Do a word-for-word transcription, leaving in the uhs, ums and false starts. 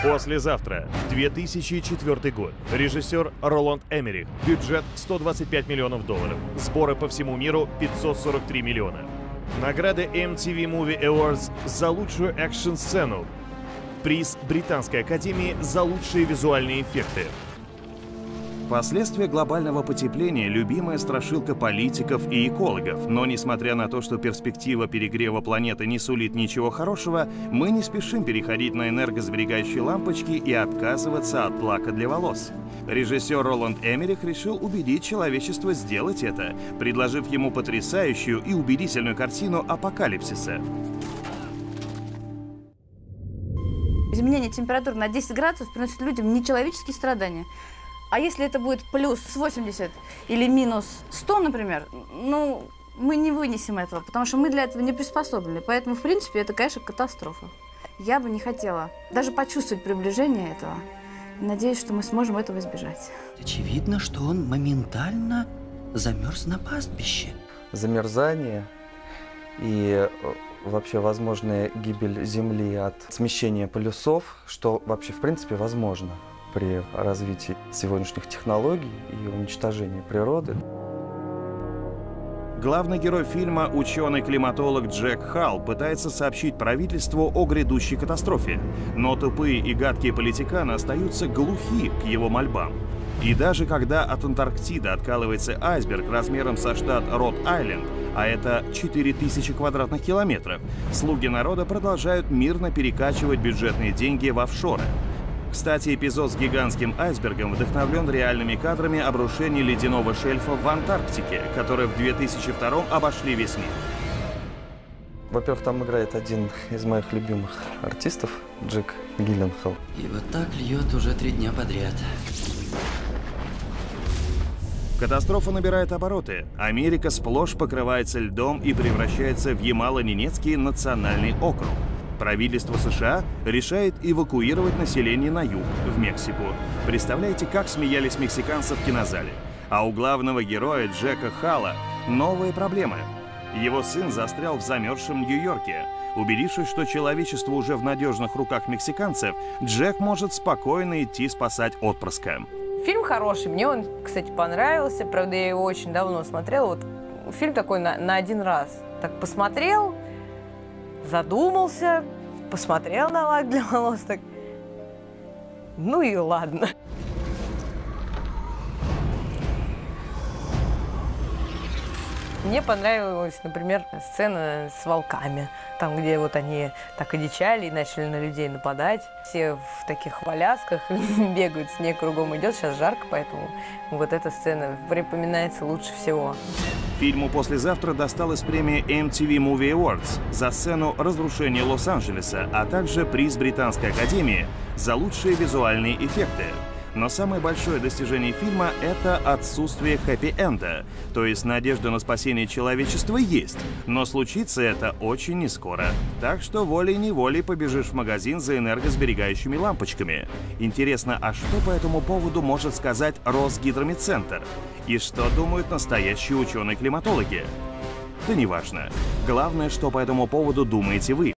Послезавтра, две тысячи четвёртый год. Режиссер Роланд Эммерих. Бюджет сто двадцать пять миллионов долларов. Сборы по всему миру пятьсот сорок три миллиона. Награды эм ти ви Movie Awards за лучшую экшн-сцену. Приз Британской академии за лучшие визуальные эффекты. Последствия глобального потепления – любимая страшилка политиков и экологов. Но несмотря на то, что перспектива перегрева планеты не сулит ничего хорошего, мы не спешим переходить на энергосберегающие лампочки и отказываться от лака для волос. Режиссер Роланд Эммерих решил убедить человечество сделать это, предложив ему потрясающую и убедительную картину апокалипсиса. Изменение температуры на десять градусов приносит людям нечеловеческие страдания. А если это будет плюс восемьдесят или минус сто, например, ну, мы не вынесем этого, потому что мы для этого не приспособлены. Поэтому, в принципе, это, конечно, катастрофа. Я бы не хотела даже почувствовать приближение этого. Надеюсь, что мы сможем этого избежать. Очевидно, что он моментально замерз на пастбище. Замерзание и вообще возможная гибель Земли от смещения полюсов, что вообще в принципе возможно при развитии сегодняшних технологий и уничтожении природы. Главный герой фильма, ученый-климатолог Джек Халл, пытается сообщить правительству о грядущей катастрофе, но тупые и гадкие политиканы остаются глухи к его мольбам. И даже когда от Антарктиды откалывается айсберг размером со штат Род-Айленд, а это четыре тысячи квадратных километров, слуги народа продолжают мирно перекачивать бюджетные деньги в офшоры. Кстати, эпизод с гигантским айсбергом вдохновлен реальными кадрами обрушения ледяного шельфа в Антарктике, которые в две тысячи втором обошли весь мир. Во-первых, там играет один из моих любимых артистов, Джек Гилленхол. И вот так льет уже три дня подряд. Катастрофа набирает обороты. Америка сплошь покрывается льдом и превращается в Ямало-Ненецкий национальный округ. Правительство США решает эвакуировать население на юг, в Мексику. Представляете, как смеялись мексиканцы в кинозале? А у главного героя Джека Халла новые проблемы. Его сын застрял в замерзшем Нью-Йорке. Убедившись, что человечество уже в надежных руках мексиканцев, Джек может спокойно идти спасать отпрыска. Фильм хороший, мне он, кстати, понравился. Правда, я его очень давно смотрела. Вот фильм такой на, на один раз. Так посмотрел, задумался, посмотрел на лак для волос, так, ну и ладно. Мне понравилась, например, сцена с волками, там, где вот они так одичали и начали на людей нападать. Все в таких колясках бегают, снег кругом идет, сейчас жарко, поэтому вот эта сцена припоминается лучше всего. Фильму «Послезавтра» досталась премия эм ти ви Movie Awards за сцену разрушения Лос-Анджелеса, а также приз Британской академии за лучшие визуальные эффекты. Но самое большое достижение фильма — это отсутствие хэппи-энда, то есть надежда на спасение человечества есть, но случится это очень нескоро. Так что волей-неволей побежишь в магазин за энергосберегающими лампочками. Интересно, а что по этому поводу может сказать Росгидромедцентр? И что думают настоящие ученые-климатологи? Да неважно. Главное, что по этому поводу думаете вы.